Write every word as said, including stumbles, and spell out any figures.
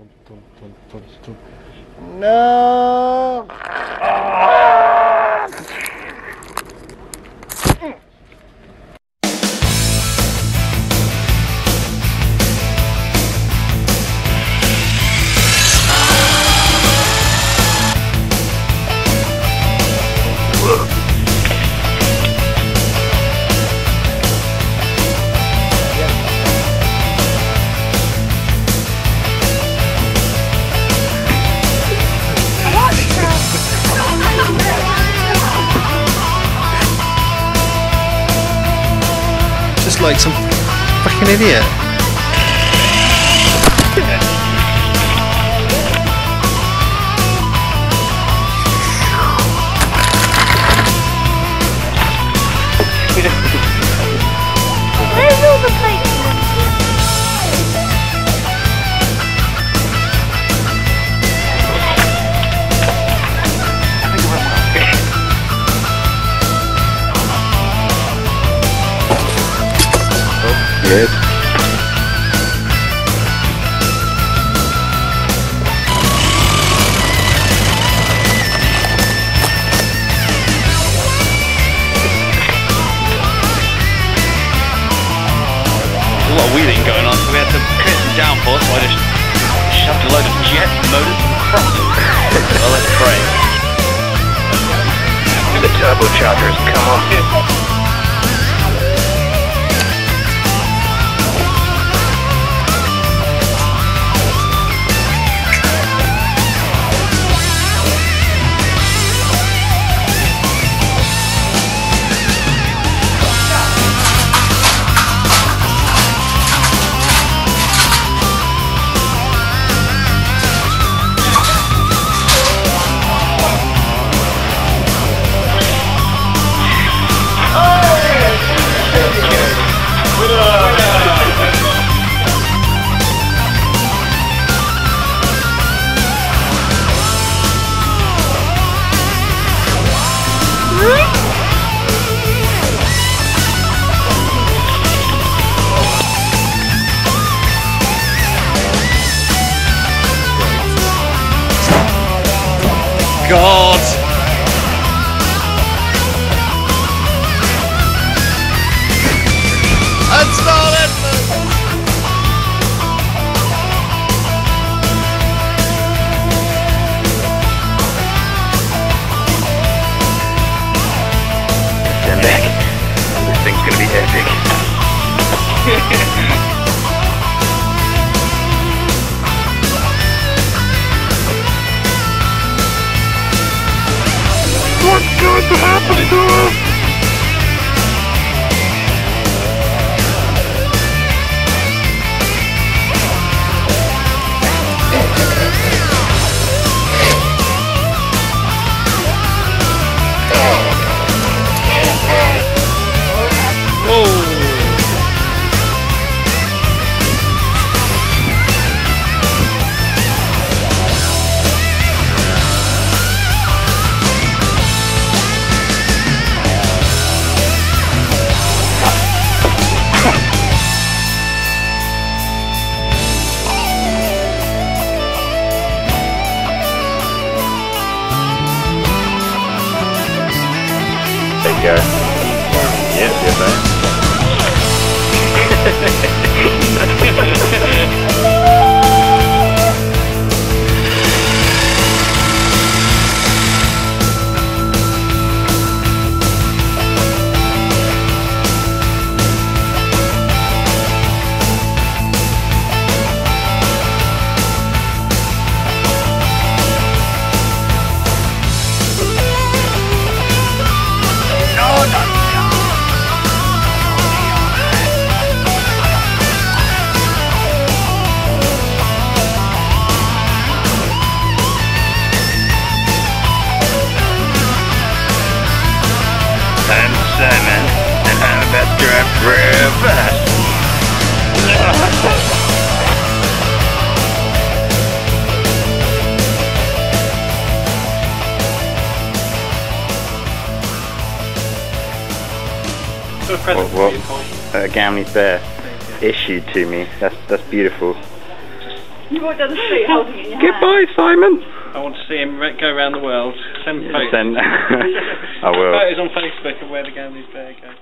No! Just like some fucking idiot. Where's all the plates? Good. There's a lot of wheeling going on, so we had to create some downforce, so I just shoved a load of jet motors across it. Well, let's pray. The turbochargers come on. God! That's not it! Stand back. This thing's gonna be epic. What's going to happen to us? There you go. Yes, yes, mate. I'm Simon, and I'm about to drive real fast. What, what uh, Gamleys Bear issued to me. That's that's beautiful. You walk down the street holding it in your hand. Goodbye, Simon. I want to see him re- go around the world. Send photos. Then I will. Photos on Facebook of where the Gamleys bear go.